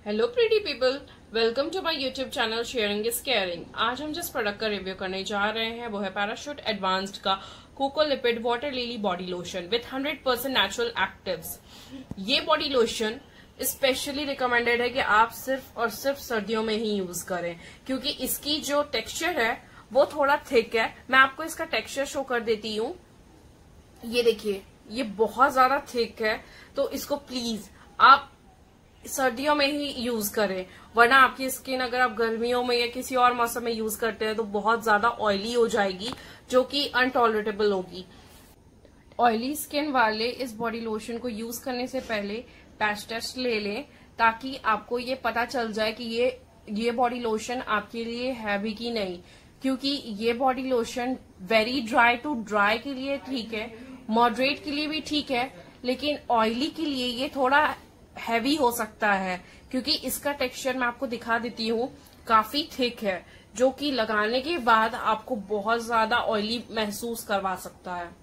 Hello pretty people, welcome to my YouTube channel sharing is caring. आज हम जिस product का रिव्यू करने जा रहे हैं वो है पैराशूट एडवांस्ड का cocoa lipid water lily body lotion with 100% natural actives. ये बॉडी लोशन स्पेशली रिकमेंडेड है कि आप सिर्फ और सिर्फ सर्दियों में ही यूज करें, क्योंकि इसकी जो टेक्सचर है वो थोड़ा थिक है। मैं आपको इसका टेक्सचर शो कर देती हूँ। ये देखिए, ये बहुत ज्यादा थिक है, तो इसको प्लीज आप सर्दियों में ही यूज करें, वरना आपकी स्किन अगर आप गर्मियों में या किसी और मौसम में यूज करते हैं तो बहुत ज्यादा ऑयली हो जाएगी, जो कि अनटॉलरेटेबल होगी। ऑयली स्किन वाले इस बॉडी लोशन को यूज करने से पहले पैच टेस्ट ले लें, ताकि आपको ये पता चल जाए कि ये बॉडी लोशन आपके लिए है भी कि नहीं। क्योंकि ये body lotion very dry to dry के लिए ठीक है, मॉडरेट के लिए भी ठीक है, लेकिन ऑयली के लिए ये थोड़ा हैवी हो सकता है, क्योंकि इसका टेक्सचर मैं आपको दिखा देती हूँ, काफी थिक है, जो कि लगाने के बाद आपको बहुत ज्यादा ऑयली महसूस करवा सकता है।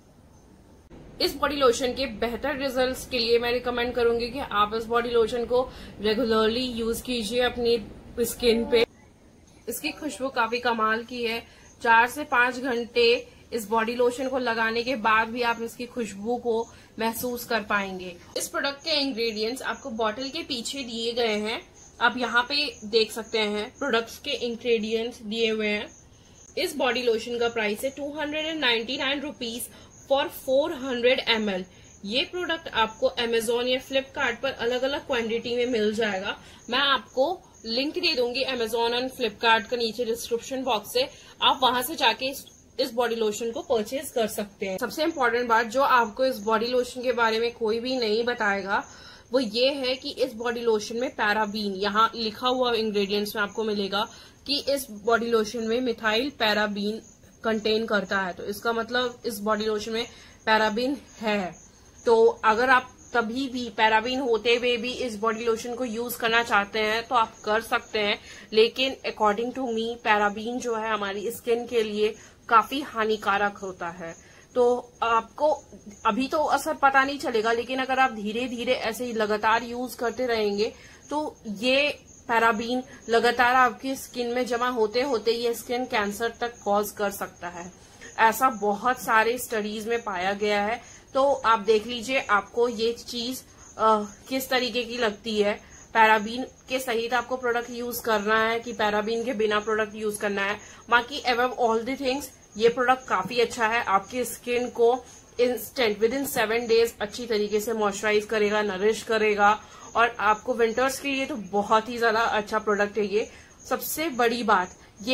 इस बॉडी लोशन के बेहतर रिजल्ट्स के लिए मैं रिकमेंड करूंगी कि आप इस बॉडी लोशन को रेगुलरली यूज कीजिए अपनी स्किन पे। इसकी खुशबू काफी कमाल की है। 4 से 5 घंटे इस बॉडी लोशन को लगाने के बाद भी आप इसकी खुशबू को महसूस कर पाएंगे। इस प्रोडक्ट के इंग्रेडिएंट्स आपको बॉटल के पीछे दिए गए हैं, आप यहाँ पे देख सकते हैं। प्रोडक्ट्स के इंग्रेडिएंट्स दिए हुए हैं। इस बॉडी लोशन का प्राइस है 299 रुपीज फॉर 400 ml। ये प्रोडक्ट आपको अमेजोन या फ्लिपकार्ट पर अलग अलग क्वांटिटी में मिल जाएगा। मैं आपको लिंक दे दूंगी अमेजोन और फ्लिपकार्ट का नीचे डिस्क्रिप्शन बॉक्स से, आप वहां से जाके इस बॉडी लोशन को परचेज कर सकते हैं। सबसे इम्पोर्टेंट बात जो आपको इस बॉडी लोशन के बारे में कोई भी नहीं बताएगा वो ये है कि इस बॉडी लोशन में पैराबीन, यहाँ लिखा हुआ इंग्रेडिएंट्स में आपको मिलेगा कि इस बॉडी लोशन में मिथाइल पैराबीन कंटेन करता है। तो इसका मतलब इस बॉडी लोशन में पैराबीन है। तो अगर आप तभी भी पैराबीन होते हुए भी इस बॉडी लोशन को यूज करना चाहते हैं तो आप कर सकते हैं, लेकिन अकॉर्डिंग टू मी पैराबीन जो है हमारी स्किन के लिए काफी हानिकारक होता है। तो आपको अभी तो असर पता नहीं चलेगा, लेकिन अगर आप धीरे धीरे ऐसे ही लगातार यूज करते रहेंगे तो ये पैराबीन लगातार आपकी स्किन में जमा होते होते ये स्किन कैंसर तक कॉज कर सकता है। ऐसा बहुत सारे स्टडीज में पाया गया है। तो आप देख लीजिए आपको ये चीज किस तरीके की लगती है। पैराबीन के सहित आपको प्रोडक्ट यूज करना है कि पैराबीन के बिना प्रोडक्ट यूज करना है। बाकी अबव ऑल द थिंग्स ये प्रोडक्ट काफी अच्छा है। आपकी स्किन को इंस्टेंट विद इन 7 डेज अच्छी तरीके से मॉइस्चराइज करेगा, नरिश करेगा, और आपको विंटर्स के लिए तो बहुत ही ज्यादा अच्छा प्रोडक्ट है ये। सबसे बड़ी बात, ये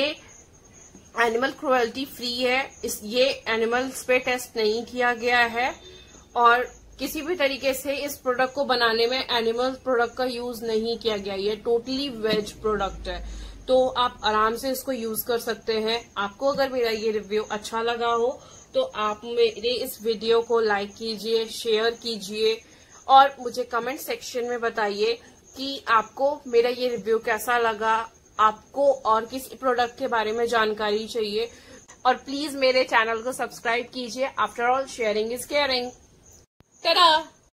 एनिमल क्रुएल्टी फ्री है। ये एनिमल्स पे टेस्ट नहीं किया गया है, और किसी भी तरीके से इस प्रोडक्ट को बनाने में एनिमल प्रोडक्ट का यूज नहीं किया गया। ये टोटली वेज प्रोडक्ट है, तो आप आराम से इसको यूज कर सकते हैं। आपको अगर मेरा ये रिव्यू अच्छा लगा हो तो आप मेरे इस वीडियो को लाइक कीजिए, शेयर कीजिए, और मुझे कमेंट सेक्शन में बताइए कि आपको मेरा ये रिव्यू कैसा लगा, आपको और किस प्रोडक्ट के बारे में जानकारी चाहिए। और प्लीज मेरे चैनल को सब्सक्राइब कीजिए। After all sharing is caring. Ta-da!